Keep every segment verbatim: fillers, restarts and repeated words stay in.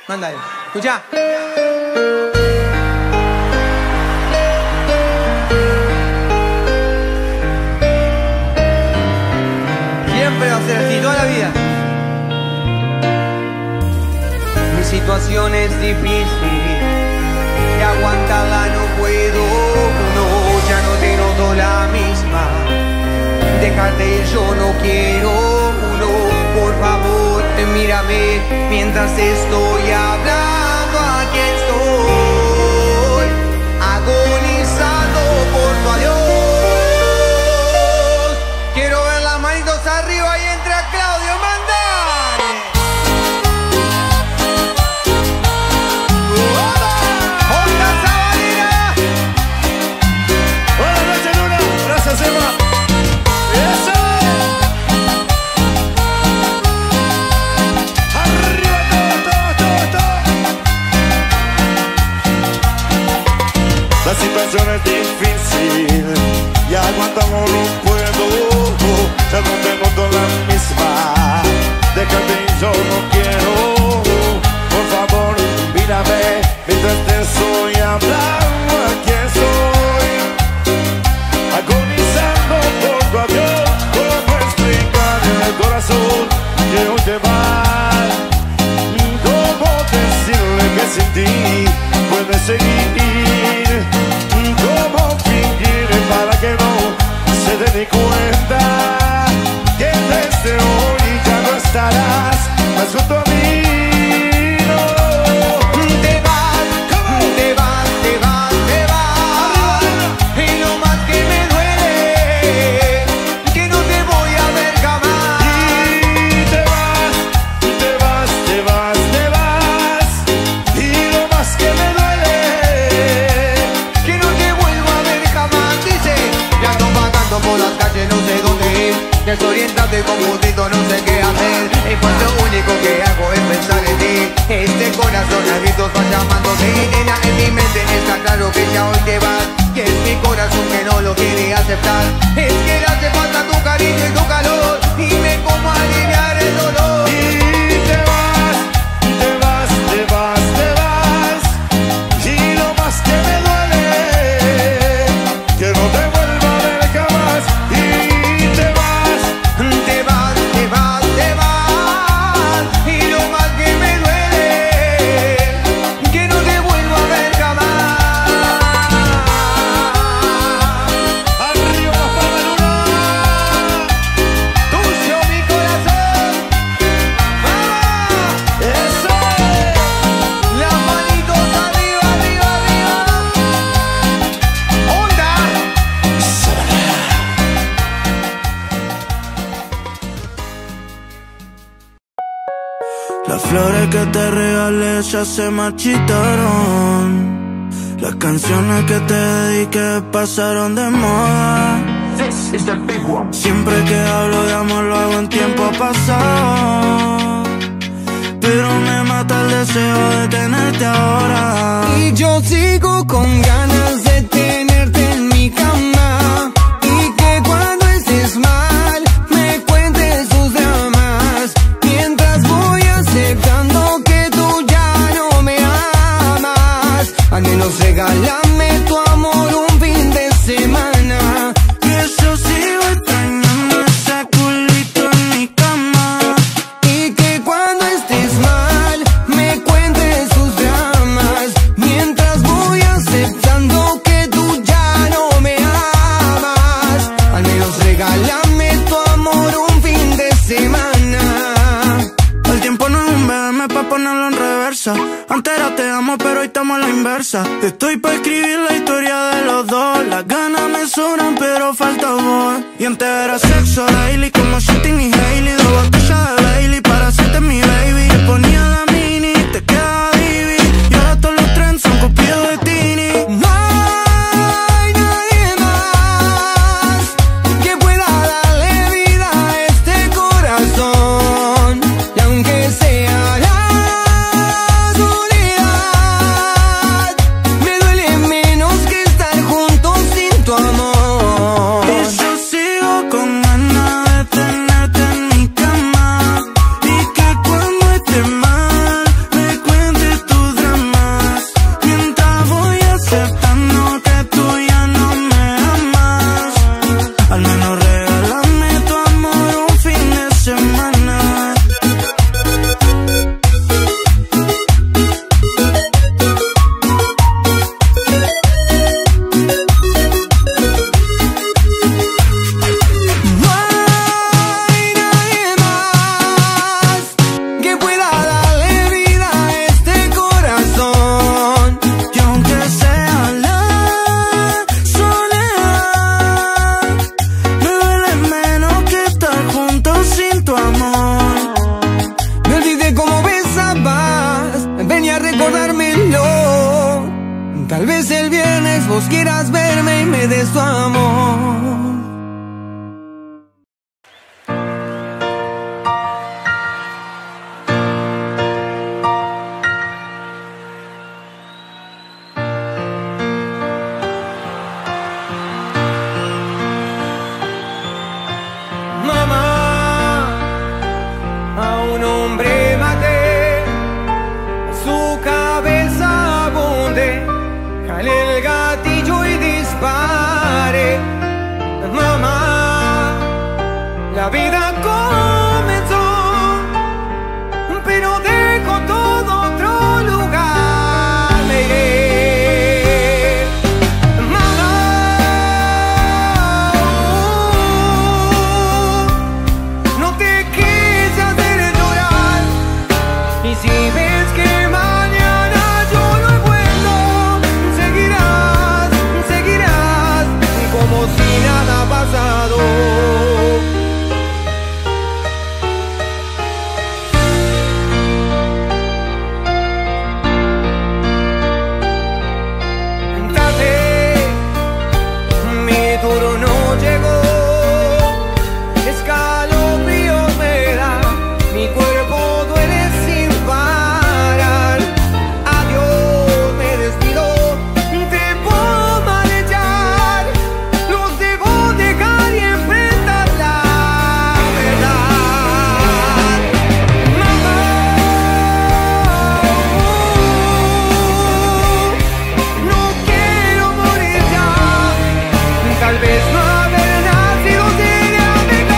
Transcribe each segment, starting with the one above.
Mándale. Escuchá. Siempre va a ser así, toda la vida. Mi situación es difícil y aguantarla no puedo. No, ya no te noto la misma. Déjate, yo no quiero. No, por favor, mírame mientras estoy hablando. Aquí estoy, agonizando por tu adiós. Quiero ver las manitos arriba y entra Claudio, mandale. ¡Onda Sabanera! Buenas noches, Luna. Gracias, Emma. ¡Eso! ¡Arriba todo, todo, todo, todo! La situación es difícil y aguantamos no puedo. Ya no te noto la misma. Déjate, yo no quiero. Por favor, mírame mientras te estoy hablando. Aquí estoy, agonizando por tu adiós. ¿Cómo explicar en el corazón que hoy te vas? ¿Cómo decirle que sin ti puedes seguir? ¿Cómo fingir para que no se dé ni cuenta que desde hoy ya no estarás más junto a mí? No. Te vas, te vas, te vas, te vas. Y lo más que me duele, que no te voy a ver jamás. Y te vas, te vas, te vas, te vas. Y lo más que me duele, Que no te vuelvo a ver jamás. Dice, ya no va tanto por las calles, no sé dónde ir. Desorientado y confundido, no sé qué hacer. Y pues lo único que hago es pensar en ti. Este corazón a gritos va llamándote. Nena, en mi mente está claro que ya hoy te vas. Que es mi corazón que no lo quiere aceptar. Es que le hace falta tu cariño y tu calor. Dime cómo aliviar el dolor. y te vas, te vas, te vas, te vas. Y lo más que me duele, que no te vuelva a ver jamás. Y te vas, Te vas, te vas, te vas. Y lo más que me duele, que no te vuelvo a ver jamás. arriba las palmas, Luna. Tuyo mi corazón. ¡Vamos! Eso es. Las manitos arriba, arriba, arriba. ¡Onda! Las flores que te regalé ya se marchitaron. Las canciones que te dediqué pasaron de moda. Siempre que hablo de amor lo hago en tiempo pasado, pero me mata el deseo de tenerte ahora. Y yo sigo con ganas de tenerte en mi cama. Y que cuando estés mal me cuentes tus dramas. Mientras voy aceptando que tú ya no me amas. Al menos regálame tu amor un fin de semana. Que yo sigo extrañando ese culito en mi cama. Y que cuando estés mal me cuentes tus dramas. Mientras voy aceptando que tú ya no me amas. Al menos regálame tu amor un fin de semana. El tiempo no es un B M pa' ponerlo en reversa. Antes era te amo pero hoy estamos a la inversa. Estoy pa' escribir la historia de los dos. Las ganas me sobran pero falta voz. Y antes era sexo daily como Shitting y Hailey. Dos botellas de Bailey para hacerte mi baby. Te ponía la mini, te quedaba divi. Y ahora todos los trends son copiados de Tini. No hay nadie más que pueda darle vida a este corazón. Y aunque sea la soledad, me duele menos que estar juntos sin tu amor. Y yo sigo con ganas de tenerte en mi cama. que pueda darle vida a este corazón. Y aunque sea la soledad, me duele menos que estar juntos sin tu amor. Me olvidé cómo besabas, venía a recordármelo. Tal vez el viernes vos quieras verme y me des tu amor. El gatillo y dispare. Mamá, la vida comenzó, pero dejó todo otro lugar. Mamá, no te quise hacer llorar. Y si ves que mañana yo no he vuelto, como si nada ha pasado. Tarde, mi turno llegó, escalofríos me da, mi cuerpo duele sin parar. Adiós, me despido, te puedo malechar. Tal vez no haber nacido sería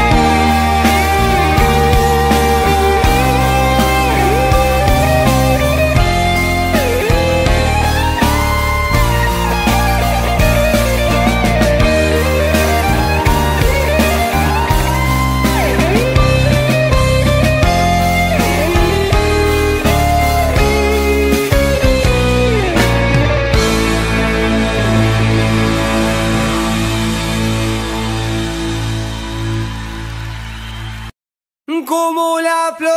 como la flor,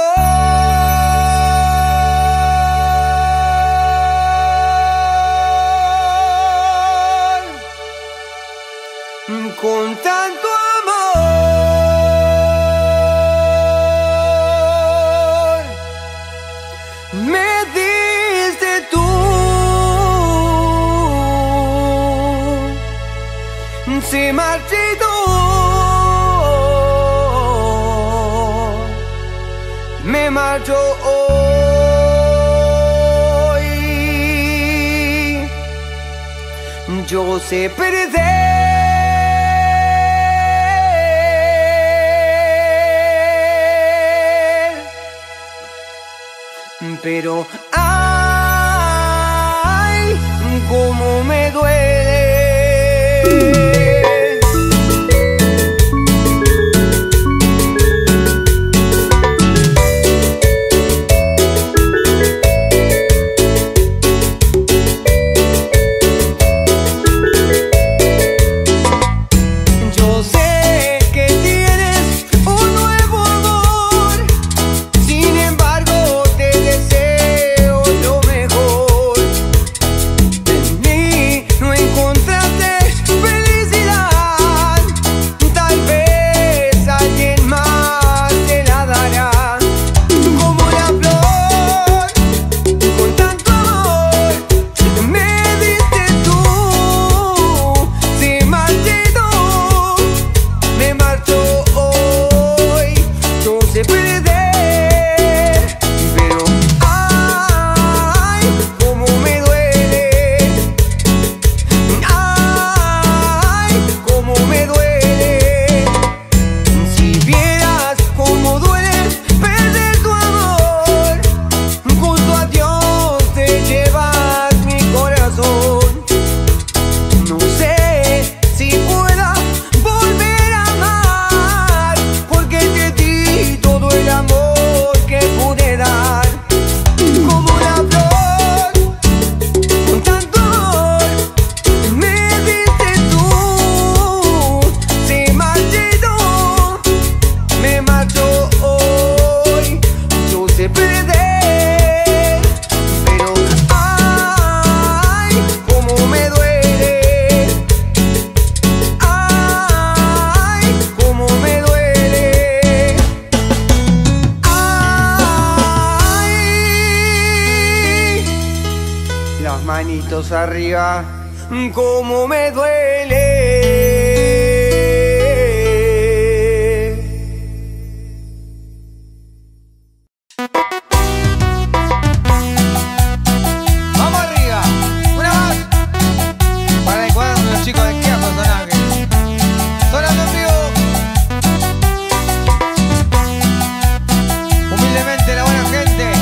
con tanto amor me diste tú. Se marchitó, me marcho hoy. Yo sé perder, pero ay, cómo me duele. No encontré las manitos arriba. Cómo me duele. Vamos arriba, una más. Para encuadrarnos los chicos de qué personaje. Sonando en vivo. Humildemente la buena gente.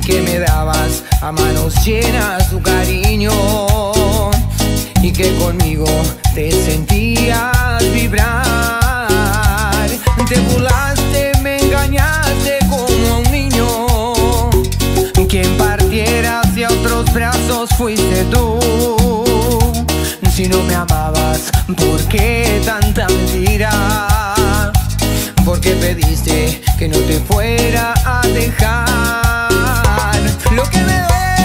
que me dabas a manos llenas tu cariño y que conmigo te sentías vibrar. Te burlaste, me engañaste como un niño. Quien partiera hacia otros brazos fuiste tú. Si no me amabas, ¿por qué tanta mentira? ¿Por qué pediste que no te fuera a dejar? Lo que me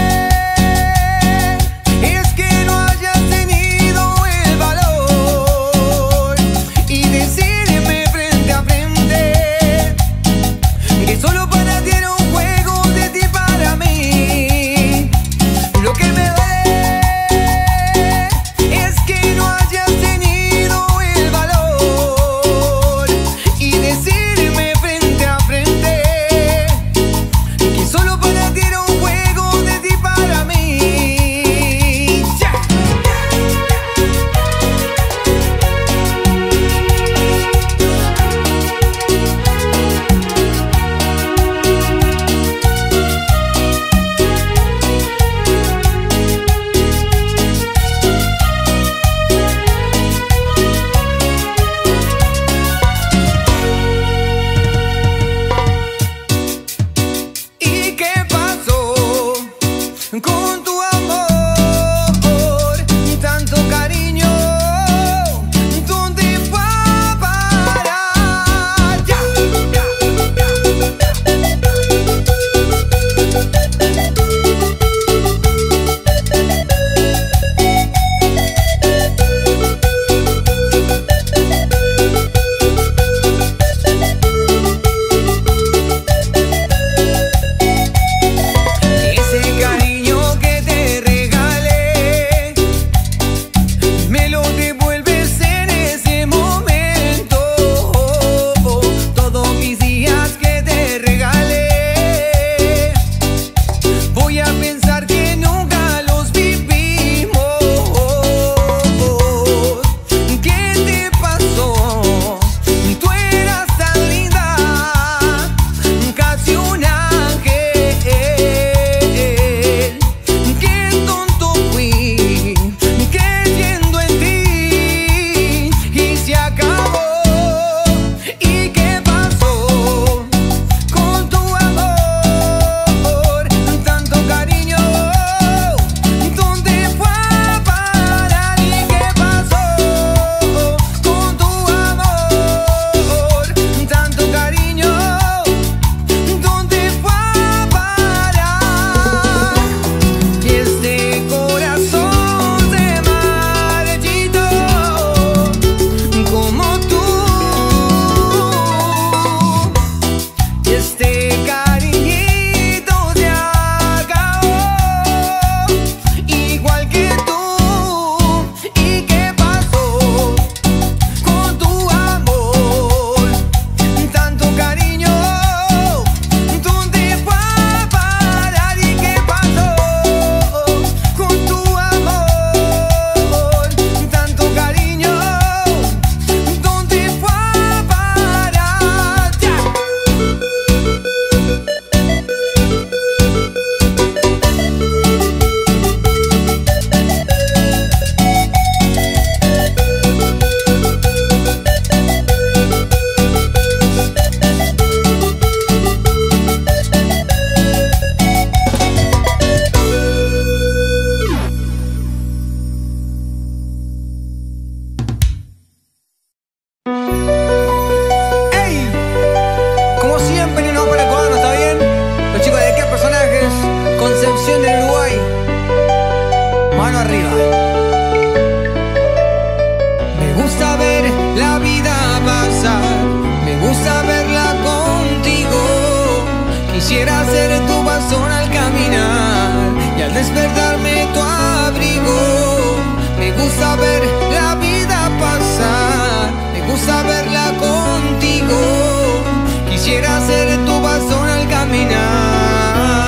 duele es que no hayas tenido el valor y decirme frente a frente que solo para ti era un juego de ti para mí. Lo que me duele es que no hayas tenido el valor y decirme frente a frente que solo para ti era un juego de ti para mí. Yeah. ¿Y qué pasó con tu amor? Tanto cariño, ¿dónde fue a parar? Ya. Ese cariño que te regalé me lo devuelves en ese momento. Todos mis días que te regalé voy a pensar que nunca los vivimos. ¿Qué te pasó? Tú eras tan linda, casi un ángel. Qué tonto fui creyendo en ti y se acabó. ¿Y qué pasó con tu amor? Tanto cariño, ¿dónde fue a parar? ¿Y qué pasó con tu amor? Tanto cariño, ¿dónde fue a parar? Y este corazón se marchitó como tú. Y este cariñito se acabó igual que tú. ¿Y qué pasó con tu amor? Tanto cariño, ¿dónde fue a parar? ¿Y qué pasó con tu amor? Tanto cariño, ¿dónde fue a parar? Ya. ¡Ey! Como siempre, no para el cubano, ¿está bien? Los chicos de qué personajes, Concepción del Uruguay. Mano arriba. Me gusta ver la vida pasar, me gusta verla contigo. Quisiera ser tu bastón al caminar y al despertarme tu abrigo. Me gusta ver la vida pasar, me gusta verla contigo. Quisiera ser tu bastón al caminar.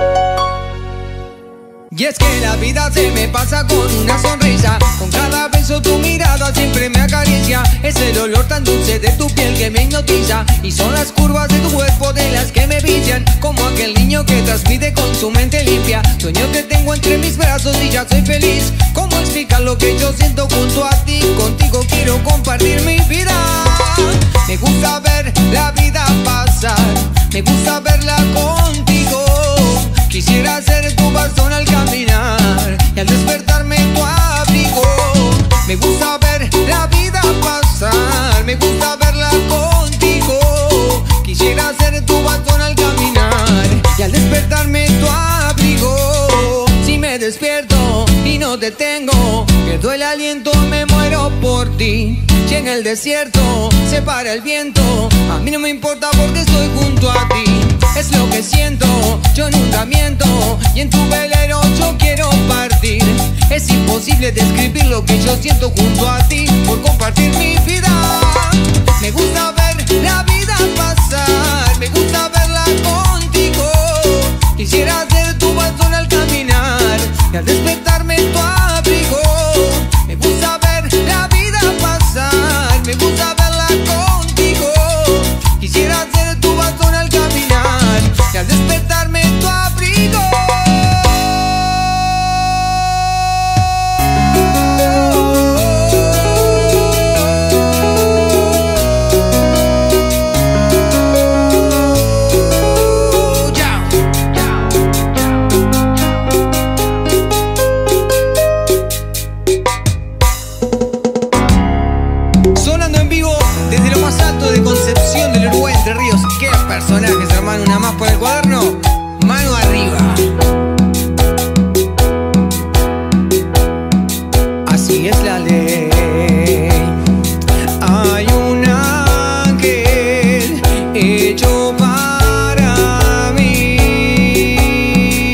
Y es que la vida se me pasa con una sonrisa, con cada beso abrazo, tu mirada siempre me acaricia. Es el olor tan dulce de tu piel que me hipnotiza. Y son las curvas de tu cuerpo de las que me vician. Como aquel niño que transmite con su mente limpia. Sueño que tengo entre mis brazos y ya soy feliz. ¿Cómo explicar lo que yo siento junto a ti? Contigo quiero compartir mi vida. Me gusta ver la vida pasar, me gusta verla contigo. Quisiera ser tu bastón al caminar y al despertarme tu abrigo. Me gusta ver la vida pasar, me gusta verla contigo. Quisiera ser tu bastón al caminar y al despertarme tu abrigo. Si me despierto y no te tengo, pierdo el aliento, me muero por ti. Si en el desierto se para el viento, a mí no me importa porque estoy junto a ti. Es lo que siento, yo nunca miento, y en tu velero yo quiero partir. Es imposible describir lo que yo siento junto a ti, por compartir mi vida. Me gusta ver la vida pasar, me gusta verla contigo. Quisiera ser tu bastón al caminar y al despertarme tu abrigo. Me gusta ver la vida pasar, me gusta verla contigo. Quisiera ser tu bastón al caminar y al despertarme tu abrigo. Personajes, hermano, una más por el cuaderno, mano arriba. Así es la ley. Hay un ángel hecho para mí.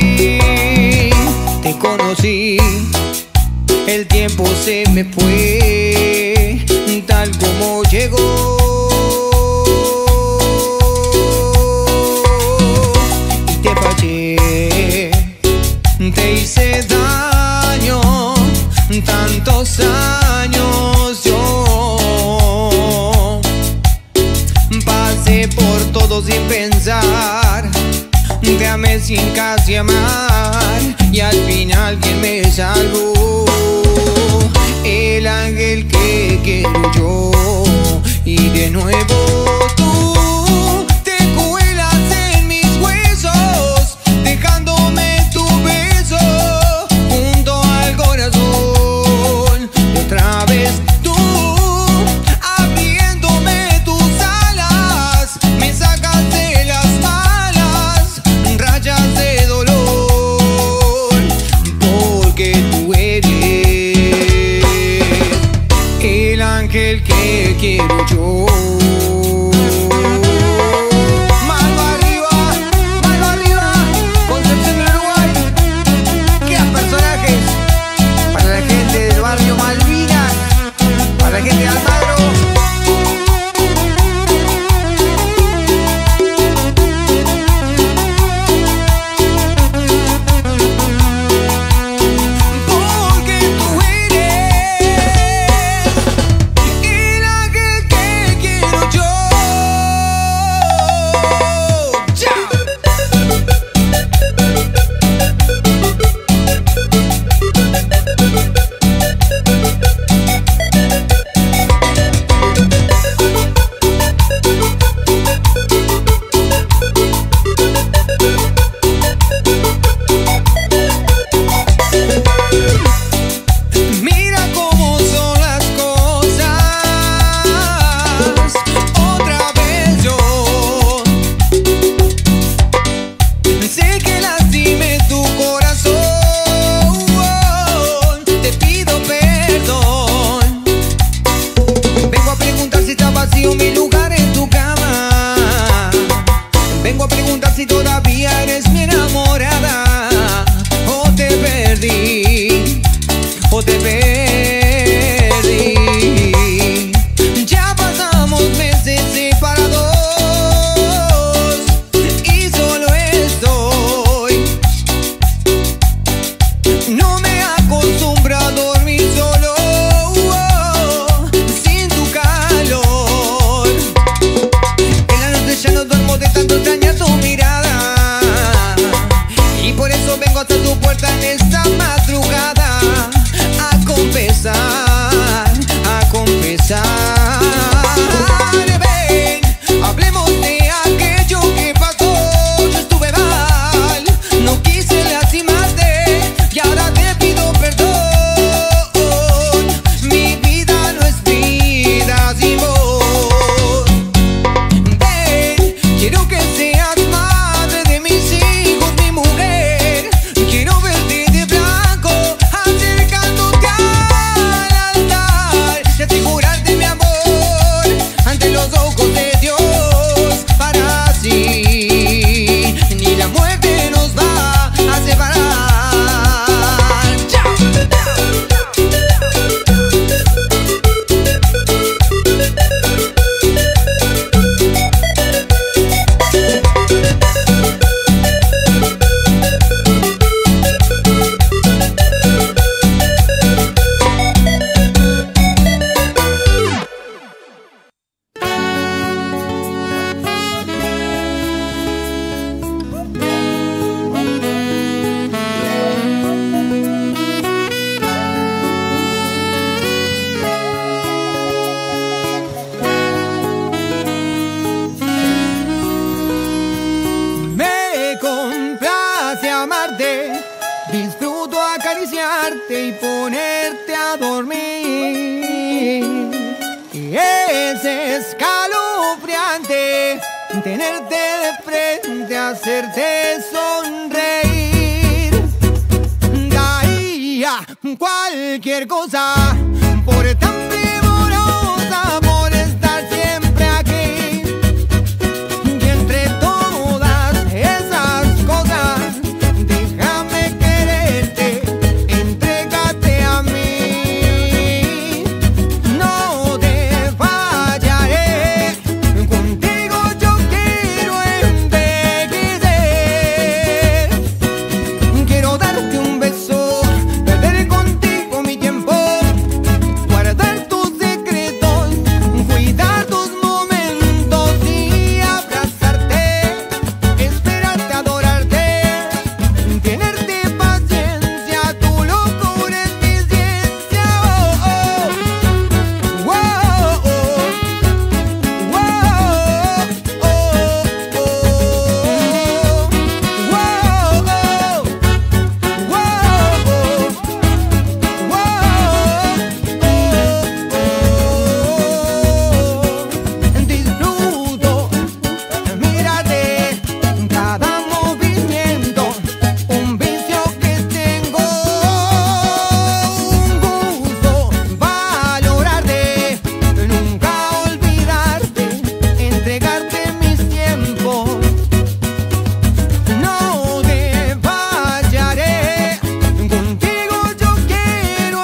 Te conocí, el tiempo se me fue, tal como llegó. Te hice daño, tantos años yo pasé por todo sin pensar, te amé sin casi amar, y al final quien me salvó, el ángel que quiero yo, y de nuevo tú. El que quiero yo. Mano arriba, mano arriba, Concepción del Uruguay. ¿Qué personajes? Para la gente del barrio Malvinas, para la gente de Almagro. Quiero Y es escalofriante tenerte de frente, hacerte sonreír. Daría cualquier cosa por tan primorosa, por estar siempre aquí. Y entre todas esas cosas, déjame quererte, entrégate a mí. No te fallaré, contigo yo quiero envejecer. Quiero darte un beso, perder contigo mi tiempo, guardar tus secretos, cuidar tus momentos y abrazarte, esperarte, adorarte, tenerte paciencia. Tu locura es mi ciencia. Oh, oh. Wow, oh. Wow, oh, oh. Wow, oh. Disfruto, mírate, cada movimiento, un vicio que tengo, un gusto, valorarte, nunca olvidarte, entregarte mis tiempos. No te fallaré, contigo yo quiero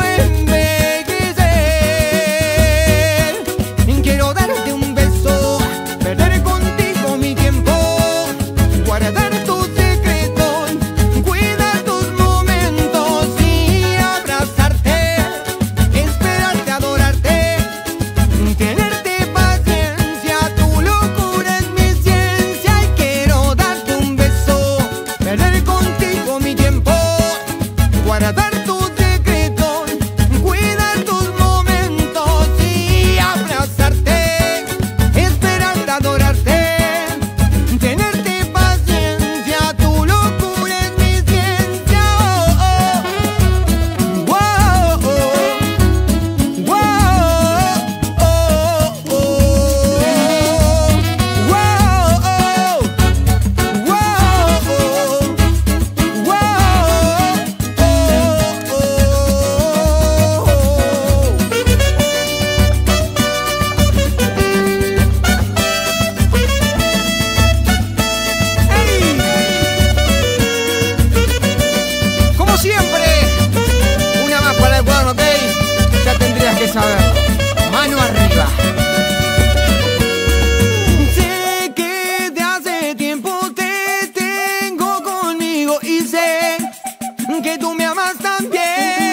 envejecer. Quiero darte un beso, perder contigo mi tiempo, guardar tus secretos, cuidar tus momentos y abrazarte, esperarte, adorarte, tenerte paciencia. Tu locura es mi ciencia. Y quiero darte un beso, perder contigo mi tiempo, guardar tus secretos, cuidar tus momentos y abrazarte, esperarte, adorarte, tenerte paciencia. Tu locura es mi ciencia. Oh, oh. Wow, oh. Wow, oh, oh. Wow, oh. Como siempre, una más para el cuadro, ¿ok? Ya tendrías que saberlo. Mano arriba. Sé que de hace tiempo te tengo conmigo y sé que tú me amas también,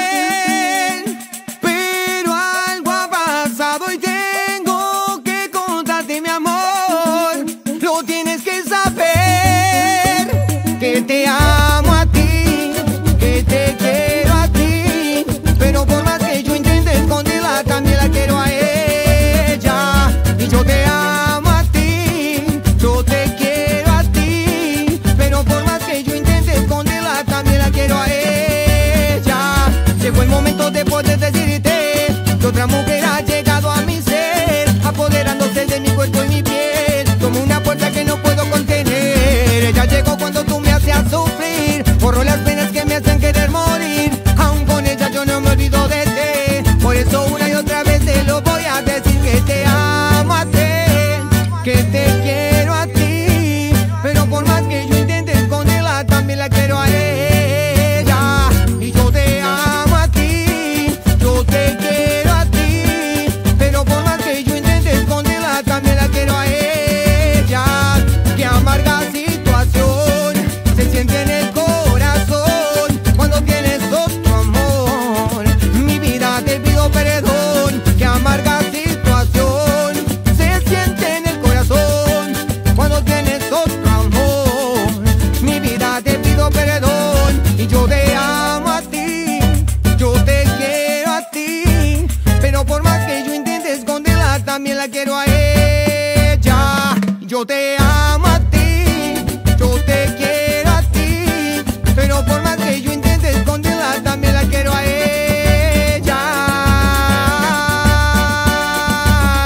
pero algo ha pasado y tengo que contarte, mi amor. Lo tienes que saber, que te amo a ti, que te quiero a ti, pero por más que yo intente esconderla, también la quiero a ella. Y yo te amo a ti, yo te quiero a ti, pero por más que yo intente esconderla, también la quiero a ella. Llegó el momento de poder decirte que otra mujer ha llegado a mi ser, apoderándose de mi cuerpo y mi piel, como una puerta que no puedo contener. Ella llegó cuando tú me hacías sufrir, borró las penas que me hacen querer morir. Aún con ella yo no me olvido de ti, por eso una y otra vez te lo voy a decir, que te amo a ti, que te quiero a ti, pero por más que yo intente esconderla, también la quiero a ella. Y yo te amo a ti, yo te quiero a ti, pero por más que yo intente esconderla, también la quiero a ella. Qué amarga situación se siente en el corazón cuando tienes otro amor. Mi vida te pido perdón. Qué amarga situación se siente en el corazón cuando tienes otro amor. Mi vida te pido perdón. Y yo te amo a ti, yo te quiero a ti, pero por más que yo intente esconderla, también la quiero a ella. Yo te amo a ti, yo te quiero a ti, pero por más que yo intente esconderla, también la quiero a ella.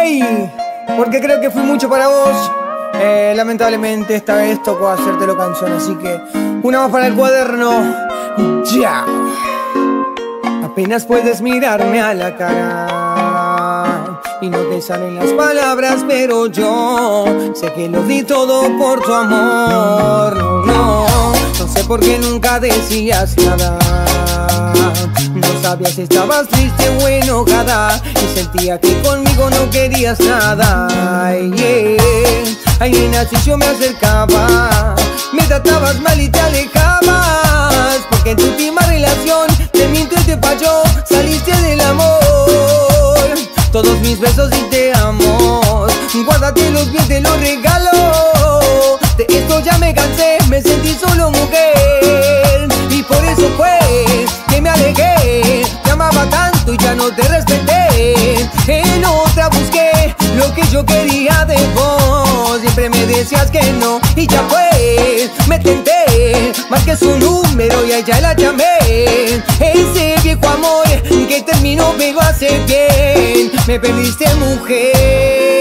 Ey, porque creo que fui mucho para vos. Eh, lamentablemente esta vez tocó hacértelo canción, así que una más para el cuaderno. Ya. Apenas puedes mirarme a la cara y no te salen las palabras, pero yo sé que lo di todo por tu amor. No, no, no sé por qué nunca decías nada. No sabía si estabas triste o enojada y sentía que conmigo no querías nada. Ay, yeah. Ay, nena, si yo me acercaba, me tratabas mal y te alejabas, porque en tu última relación te miento y te falló, saliste del amor. Todos mis besos y te amo, guárdatelos bien, te los regalo. De esto ya me cansé, me sentí solo mujer, y por eso fue que me alejé. Te amaba tanto y ya no te respeté. En otra busqué lo que yo quería de vos. Siempre me decías que no y ya fue. Me tenté, marqué su número y a ella la llamé. Ese viejo amor que terminó pero hace bien. Me perdiste, mujer.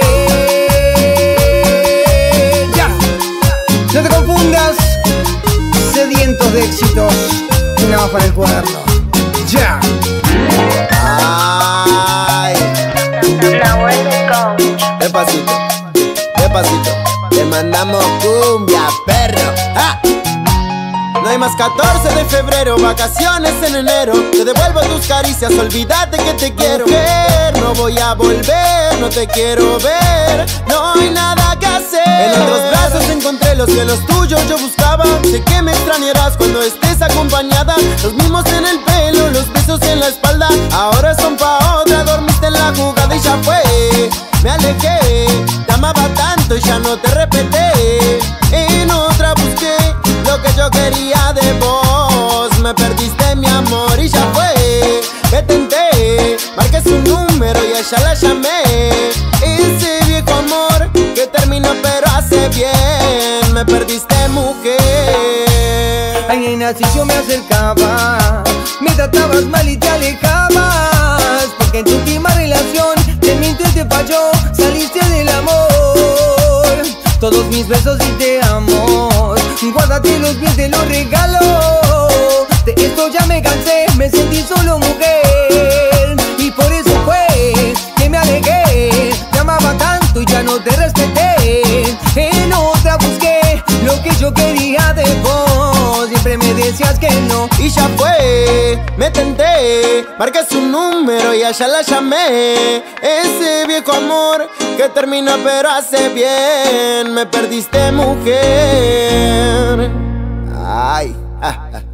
Ya, no te confundas. Sedientos de éxitos. Una más para el cuaderno. Ya. Ay, despacito, despacito, te mandamos cumbia, perro. ¡Ah! No hay más catorce de febrero, vacaciones en enero. Te devuelvo tus caricias, olvídate que te quiero ver. No voy a volver, no te quiero ver. No hay nada que hacer. En otros brazos encontré los que los tuyos yo buscaba. Sé que me extrañarás cuando estés acompañada. Los mismos en el pelo, los besos en la espalda. Ahora son pa' otra, dormiste en la jugada y ya fue. Me alejé, te amaba tanto y ya no te respeté. En otra busqué lo que yo quería de vos. Me perdiste, mi amor, y ya fue. Te tenté, marqué su número y a ella la llamé. Ese viejo amor que terminó pero hace bien. Me perdiste, mujer. Ay, nena, si yo me acercaba, me tratabas mal y te alejabas, porque en tu última relación te miento y te falló, saliste del amor. Todos mis besos y te amo, guárdatelos bien, te los regalo. De esto ya me cansé, me sentí solo mujer, y por eso fue que me alejé. Te amaba tanto y ya no te respeté. En otra busqué lo que yo quería de vos. Siempre me decías que no y ya fue. Me tenté, marqué su número y a ella la llamé. Ese viejo amor que terminó pero hace bien. Me perdiste, mujer. Ay, ah, ah.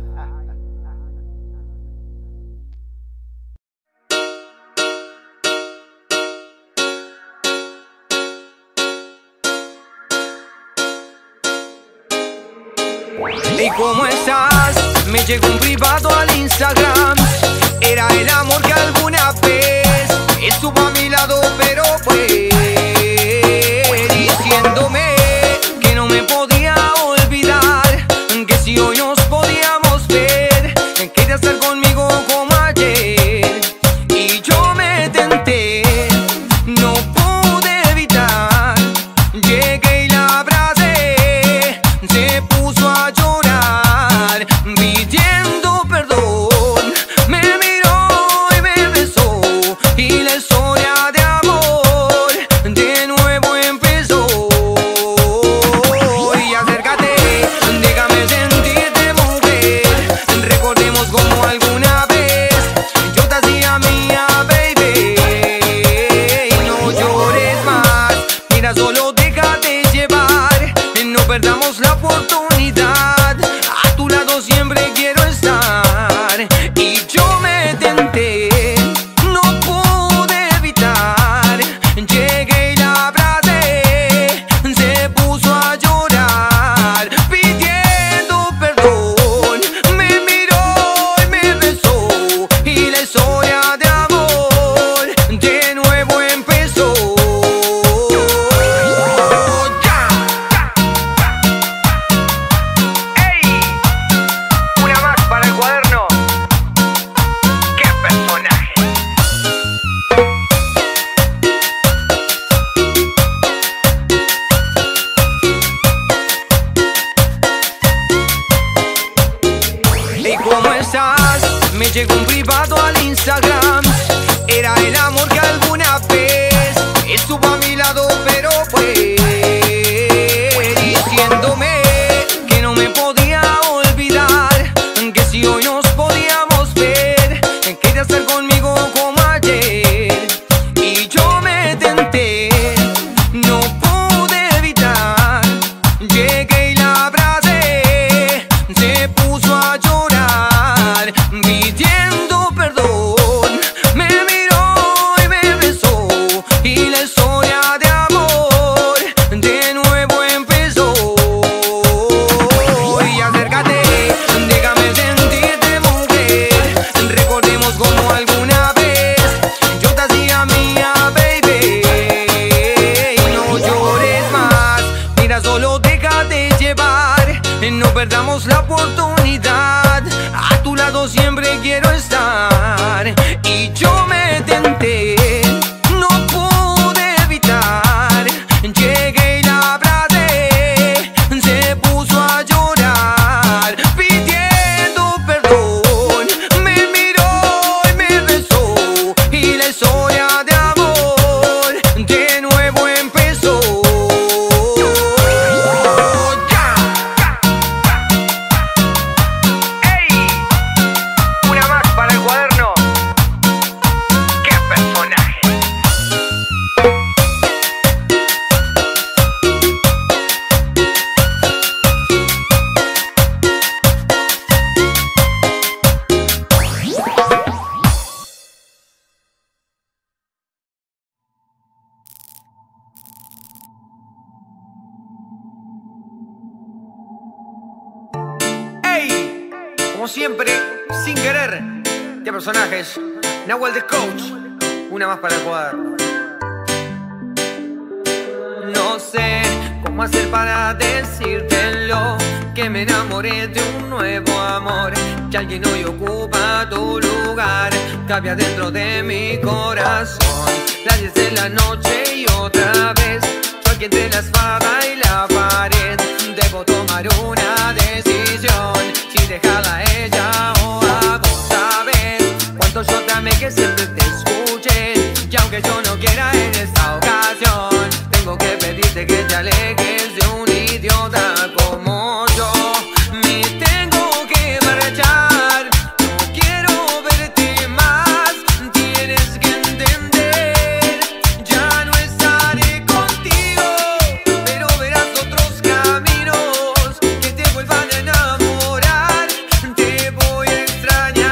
¿Y cómo estás? Me llegó un privado al Instagram. Era el amor que alguna vez estuvo a mi lado, pero fue diciéndome que no me podía olvidar, que si hoy nos podíamos ver, quería estar conmigo como ayer. Y yo me tenté, no pude evitar, llegué y la abracé, se puso a llorar pidiendo perdón. Me privado al Instagram. Era el amor que alguna vez estuvo a mi lado, pero fue diciéndome que no me podía olvidar, que si hoy nos podíamos ver, quería estar conmigo como ayer. Y yo me tenté, no pude evitar, llegué y la abracé, se puso a llorar pidiendo perdón, me miró y me besó y la historia de amor de nuevo empezó. Y acércate, déjame sentirte mujer, recordemos como alguna vez yo te hacía mía, baby. No llores más, mira, solo déjate llevar, no perdamos la oportunidad, a tu lado siempre quiero estar. Y yo me tenté, no pude evitar, llegué y la abracé, se puso a llorar pidiendo perdón, me miró y me besó y la historia de amor de nuevo empezó. Ya. ¡Ey! Una más para el cuaderno. ¡Qué personaje! ¡Ey! Como siempre, sin querer, qué personajes. Nahuel the Coach, una más para el cuaderno. No sé cómo hacer para decírtelo, que me enamoré de un nuevo amor, que alguien hoy ocupa tu lugar, cabía dentro de mi corazón. Las diez de la noche y otra vez, choque entre la espada y la pared. Debo tomar una decisión, si dejarla a ella o hago saber cuánto yo te amé, que siempre te escuché. Y aunque yo no quiera en esta ocasión, tengo que pedirte que te alejes de un idiota como yo. Me tengo que marchar, no quiero verte más, tienes que entender, ya no estaré contigo, pero verás otros caminos que te vuelvan a enamorar, te voy a extrañar.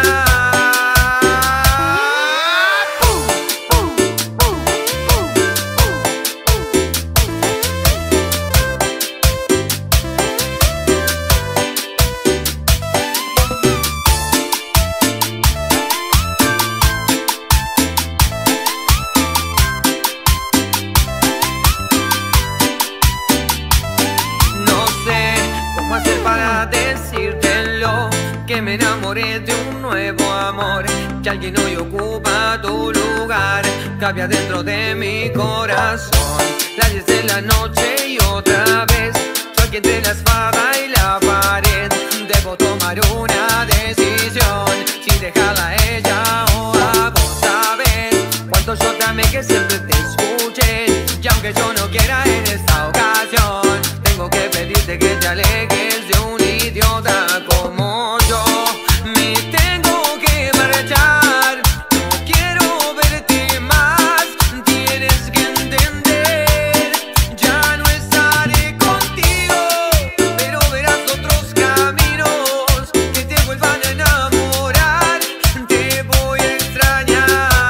No sé cómo hacer para decírtelo, que me enamoré de un nuevo amor, que alguien hoy ocupa tu lugar, cabía dentro de mi corazón. Las diez de la noche y otra vez, choque entre la espada y la pared. Debo tomar una decisión, si dejarla a ella o hago saber cuánto yo te amé, que siempre te escuché. Y aunque yo no quiera en esta ocasión, tengo que pedirte que te alejes de un idiota como yo. Me tengo que marchar, no quiero verte más, tienes que entender, ya no estaré contigo, pero verás otros caminos que te vuelvan a enamorar, te voy a extrañar.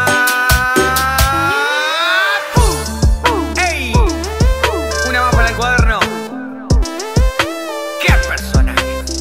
¡Ey! Una más para el cuaderno. ¡Qué personaje!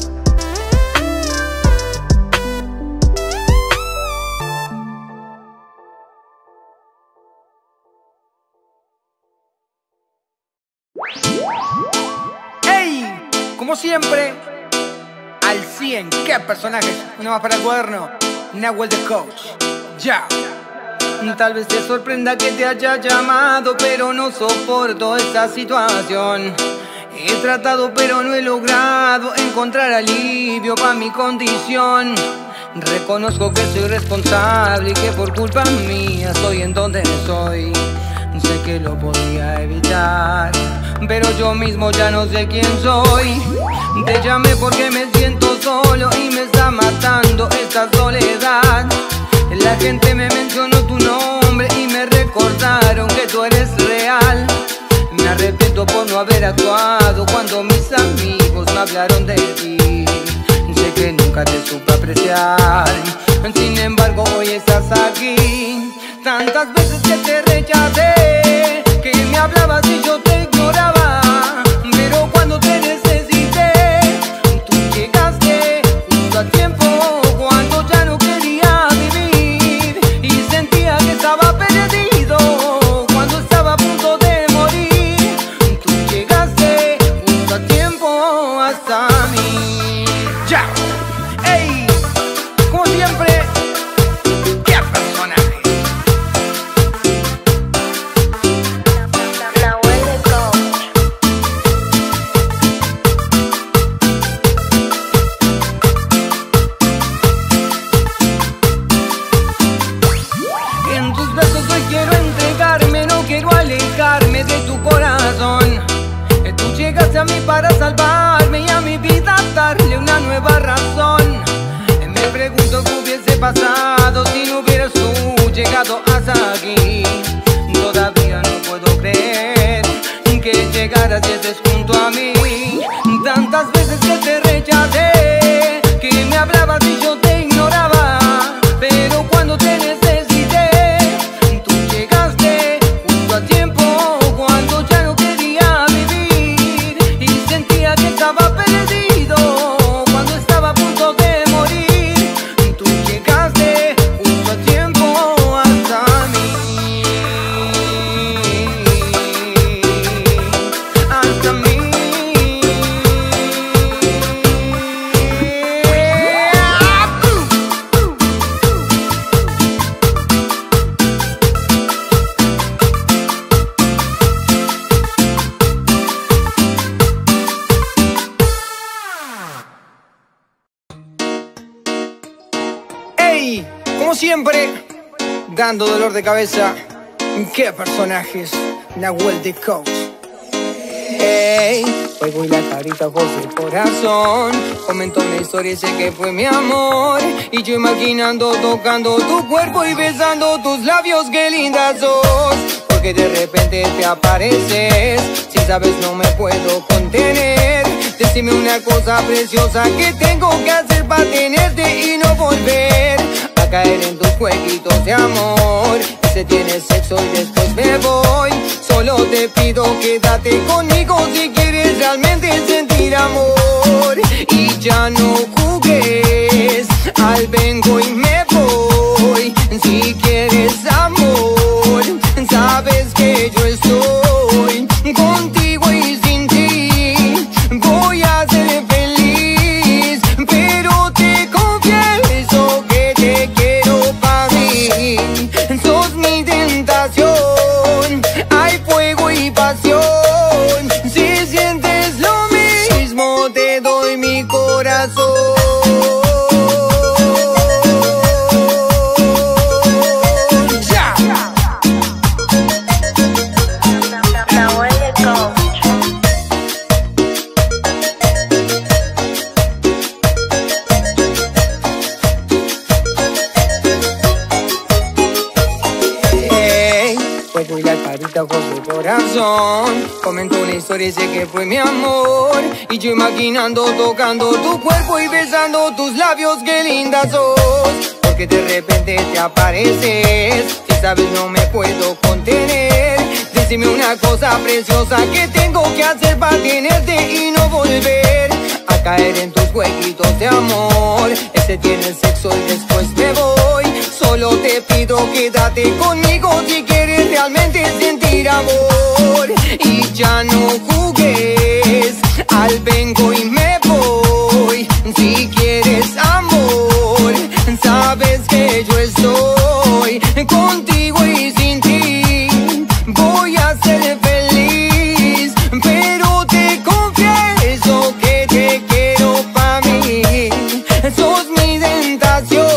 ¡Ey! Como siempre, al cien. ¡Qué personajes! Una más para el cuaderno. Nahuel the Coach. Ya. Tal vez te sorprenda que te haya llamado, pero no soporto esta situación. He tratado pero no he logrado encontrar alivio para mi condición. Reconozco que soy responsable y que por culpa mía estoy en donde estoy. Sé que lo podía evitar, pero yo mismo ya no sé quién soy. Te llamé porque me siento solo y me está matando esta soledad. La gente me mencionó tu nombre y me recordaron que tú eres real. Me arrepiento por no haber actuado cuando mis amigos me hablaron de ti. Sé que nunca te supe apreciar, sin embargo hoy estás aquí. Tantas veces que te rechacé, que me hablabas y yo te ignoraba, pero cuando te necesité, tú llegaste justo a tiempo, cuando ya no quería vivir y sentía que estaba perdido, cuando estaba a punto de morir. Tú llegaste justo a tiempo hasta mí. ¡Ya! ¡Ey! Como siempre, ¡qué personaje! En tus besos hoy quiero entregarme, no quiero alejarme de tu corazón. Tú llegaste a mí para salvarme y a mi vida darle una nueva razón. Me pregunto qué hubiese pasado si no hubieras tú llegado hasta aquí. Todavía no puedo creer que llegaras y estés junto a mí. Tantas veces que te rechacé, que me hablabas y yo te ignoraba, pero cuando te necesité, tú llegaste justo a tiempo, cuando ya no quería vivir y sentía que estaba perdido, cuando estaba a punto de morir. Tú llegaste justo a tiempo hasta mí, hasta mí. Ey, como siempre, dando dolor de cabeza. ¿Qué personajes? Nahuel the Coach. Ey, hoy voy la carita por el corazón. Comentó una historia y sé que fue mi amor. Y yo imaginando, tocando tu cuerpo y besando tus labios, qué linda sos. Porque de repente te apareces, si sabes no me puedo contener. Decime una cosa preciosa que tengo que hacer para tenerte y no volver a caer en tus jueguitos de amor. Se tiene sexo y después me voy. Solo te pido quédate conmigo si quieres realmente sentir amor. Y ya no jugues al vengo y me voy. Si quieres amor, sabes que yo estoy contigo y sin ti voy a ser feliz. Pero te confieso que te quiero para mí. Sos mi tentación, hay fuego y pasión. Si sientes lo mismo, te doy mi corazón. Con su corazón comentó una historia y sé que fue mi amor. Y yo imaginando, tocando tu cuerpo y besando tus labios, qué linda sos. Porque de repente te apareces, si sabes no me puedo contener. Decime una cosa preciosa que tengo que hacer para tenerte y no volver a caer en tus jueguitos de amor. Ese tiene sexo y después me voy. Solo te pido quédate conmigo si quieres realmente sentir amor. Y ya no jugues al vengo y me voy. Si quieres amor, sabes que yo estoy contigo y sin ti voy a ser feliz. Pero te confieso que te quiero para mí. Sos mi tentación.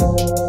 Thank you.